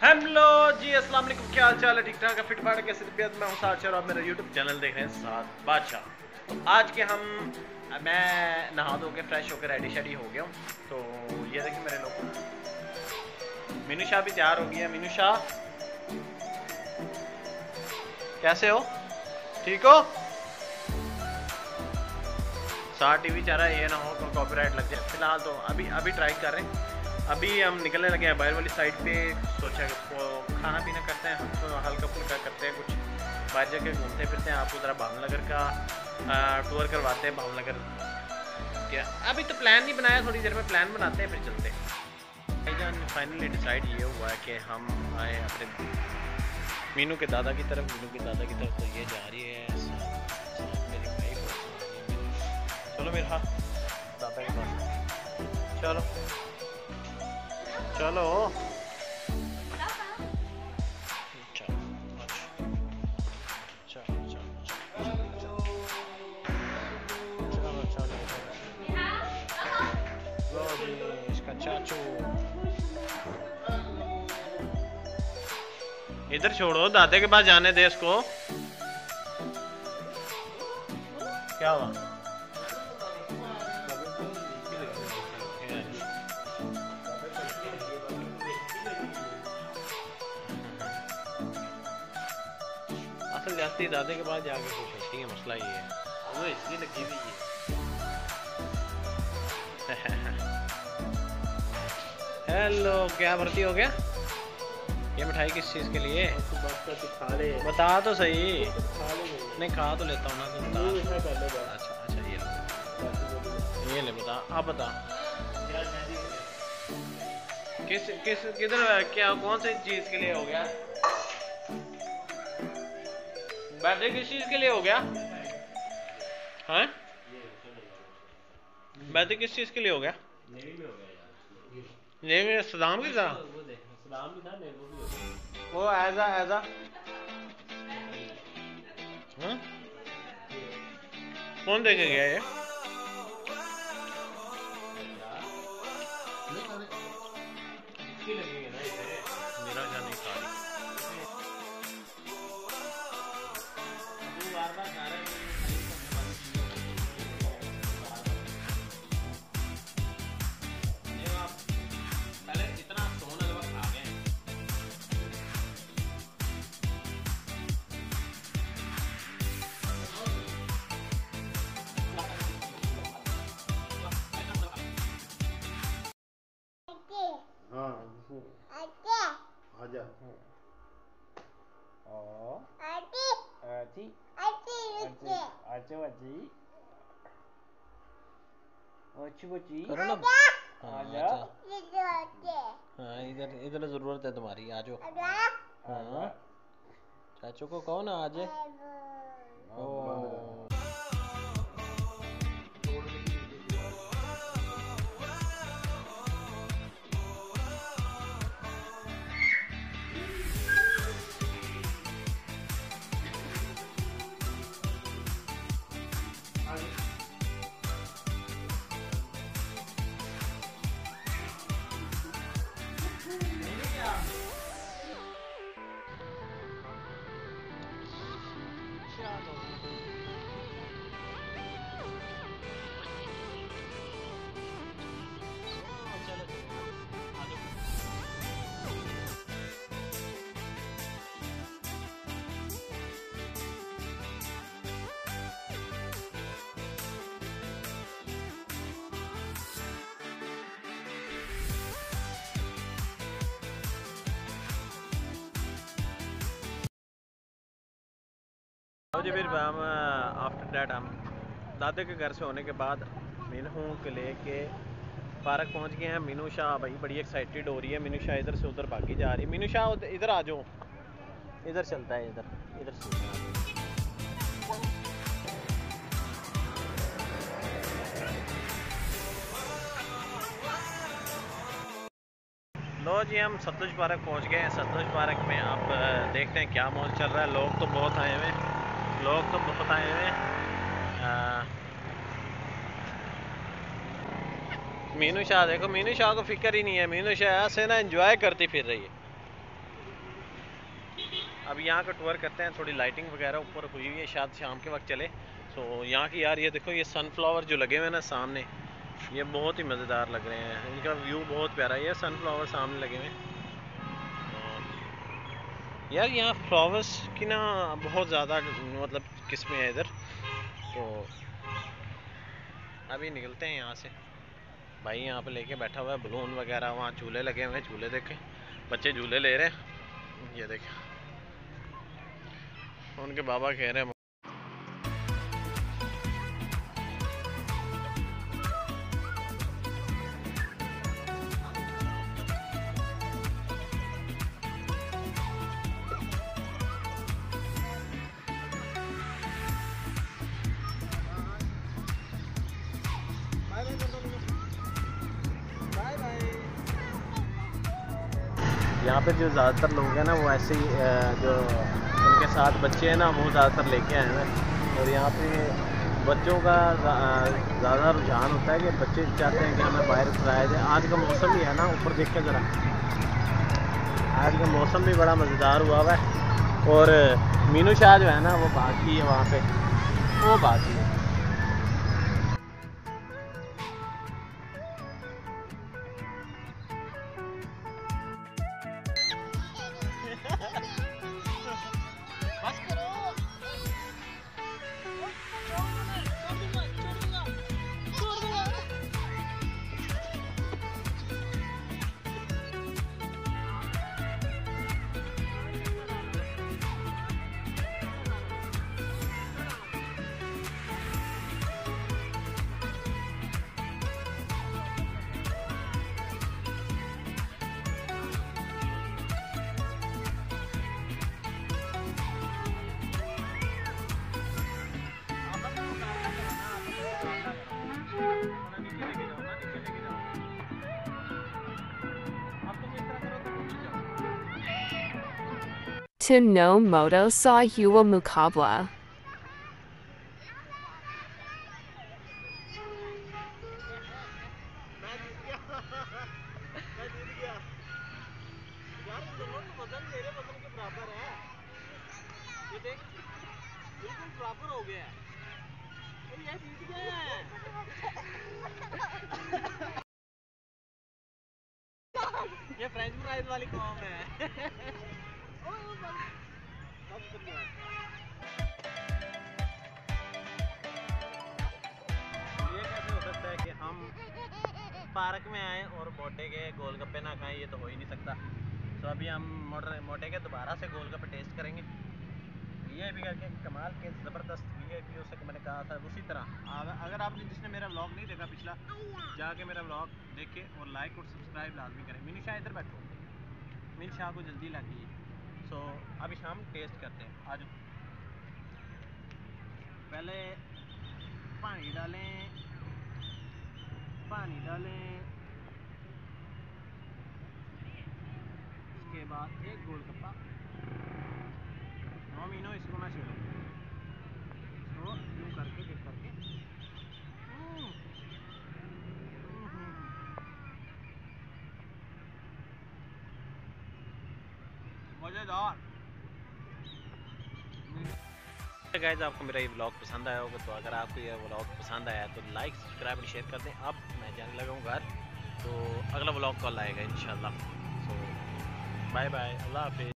Hello जी, अस्सलाम वालेकुम। क्या हाल चाल है? ठीक ठाक है? फिट फाट कैसे तबीयत? मैं हूँ साथ और आप मेरा यूट्यूब चैनल देख रहे हैं साथ बादशाह। तो आज के मैं नहा धो के फ्रेश होकर रेडी शेडी हो गया हूँ। तो ये देखिए मेरे लोग, मीनू शाह भी तैयार हो गई है। मीनू शाह कैसे हो? ठीक हो? साथ टीवी चल रहा है, ये ना हो तो कॉपीराइट लग जाए। फिलहाल तो अभी ट्राई कर रहे हैं। अभी हम निकलने लगे हैं बाहर वाली साइड पे। सोचा कि खाना पीना करते हैं, हम तो हल्का फुल्का करते हैं, कुछ बाहर जाके घूमते फिरते हैं। आपको ज़रा भावनगर का टूर करवाते हैं। भावनगर क्या अभी तो प्लान नहीं बनाया, थोड़ी देर में प्लान बनाते हैं फिर चलते हैं। फाइनली डिसाइड ये हुआ है कि हम आए अपने मीनू के दादा की तरफ। तो ये जा रही है मेरी वाइफ। चलो मेरे हाथ दादा के पास, चलो चलो इसका चाचू इधर छोड़ो, दादे के पास जाने दे इसको। क्या हुआ? असल जाती दादे के पास जाके खुश होती है, मसला ये है। वो इसकी लगी हुई है। हेलो, क्या भर्ती हो गया? ये मिठाई किस चीज़ के लिए? बता तो सही। नहीं खा तो लेता हूँ ना, तो बता। अच्छा ये ले बता, आप बता। किधर क्या कौन सी चीज़ के लिए हो गया? बर्थडे किस चीज़ के लिए हो गया? हाँ, बर्थडे किस चीज़ के लिए हो गया? नहीं, सदाम की तरह वो ऐसा हाँ? कौन देखे गया ये? मेरा क्या नहीं खा रही। आजा इधर जरूरत है तुम्हारी, आ जाओ। हाँ, चाचू को कहो ना आ जाए। मुझे फिर हम आफ्टर डैट हम दादे के घर से होने के बाद मीनू के लेके पार्क पहुंच गए हैं। मीनू शाह भाई बड़ी एक्साइटेड हो रही है। मीनू शाह इधर से उधर भागी जा रही है। मीनू शाह इधर आ जाओ, इधर चलता है, इधर चलता है। लो जी, हम सतलुज पार्क पहुंच गए हैं। सतलुज पार्क में आप देखते हैं क्या मौज चल रहा है। लोग तो बहुत आए हुए हैं। मीनू शाह देखो, मीनू शाह को फिक्र ही नहीं है। मीनू शाह से ना एंजॉय करती फिर रही है। अब यहाँ का टूर करते हैं, थोड़ी लाइटिंग वगैरह ऊपर हुई हुई है, शायद शाम के वक्त चले। तो यहाँ की यार ये देखो, ये सनफ्लावर जो लगे हुए हैं ना सामने, ये बहुत ही मज़ेदार लग रहे हैं, इनका व्यू बहुत प्यारा है। ये सनफ्लावर सामने लगे हुए हैं यार। यहाँ फ्लावर्स की ना बहुत ज़्यादा मतलब किस्में हैं इधर। तो अभी निकलते हैं यहाँ से। भाई यहाँ पे लेके बैठा हुआ है बलून वगैरह, वहाँ झूले लगे हुए हैं, झूले देखें, बच्चे झूले ले रहे हैं। ये देखें, उनके बाबा कह रहे हैं। यहाँ पे जो ज़्यादातर लोग हैं ना वो ऐसे ही जो उनके साथ बच्चे हैं ना वो ज़्यादातर लेके आए हैं। और यहाँ पे बच्चों का ज़्यादा रुझान होता है कि बच्चे चाहते हैं कि हमें बाहर कराया जाए। आज का मौसम भी है ना, ऊपर देख के ज़रा, आज का मौसम भी बड़ा मज़ेदार हुआ है। और मीनू शाह जो है ना वो बाकी है वहाँ पे, वो बाकी है। To no moto sa huwa mukabla. ये फ्रेंच फ्राइज वाली कॉम है। ये कैसे हो सकता है कि हम पार्क में आए और मोटे के गोलगप्पे ना खाएं? ये तो हो ही नहीं सकता। तो अभी हम मोटे के दोबारा से गोलगप्पे टेस्ट करेंगे। वीआईपी करके कमाल के ज़बरदस्त वीआईपी से मैंने कहा था। उसी तरह अगर आपने जिसने मेरा व्लॉग नहीं देखा पिछला, जाके मेरा व्लॉग देखे और लाइक और सब्सक्राइब लाजमी करें। मीनू शाह इधर बैठो, मीनू शाह को जल्दी लगी। सो अभी शाम टेस्ट करते हैं। आज पहले पानी डालें, इसके बाद एक गोलगप्पा। नो मीनो, इसको ना छेड़ो, इसको यूँ करके फिर करके मज़ेदार। गाइस, आपको मेरा ये व्लॉग पसंद आया होगा, तो अगर आपको ये व्लॉग पसंद आया तो लाइक सब्सक्राइब और शेयर कर दें। अब मैं जाने लगा हूँ घर, तो अगला व्लॉग कल आएगा इंशाल्लाह। सो बाय बाय, अल्लाह हाफिज़।